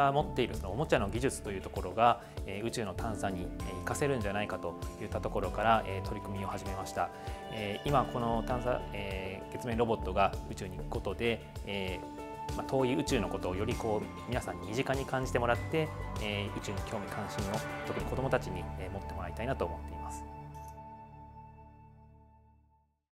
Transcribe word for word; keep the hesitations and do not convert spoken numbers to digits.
が持っているそのおもちゃの技術というところが、えー、宇宙の探査に活かせるんじゃないかといったところから、えー、取り組みを始めました。えー、今この探査、えー、月面ロボットが宇宙に行くことで、えーまあ、遠い宇宙のことをよりこう皆さんに身近に感じてもらって、えー、宇宙に興味関心を特に子どもたちに持ってもらいたいなと思っています。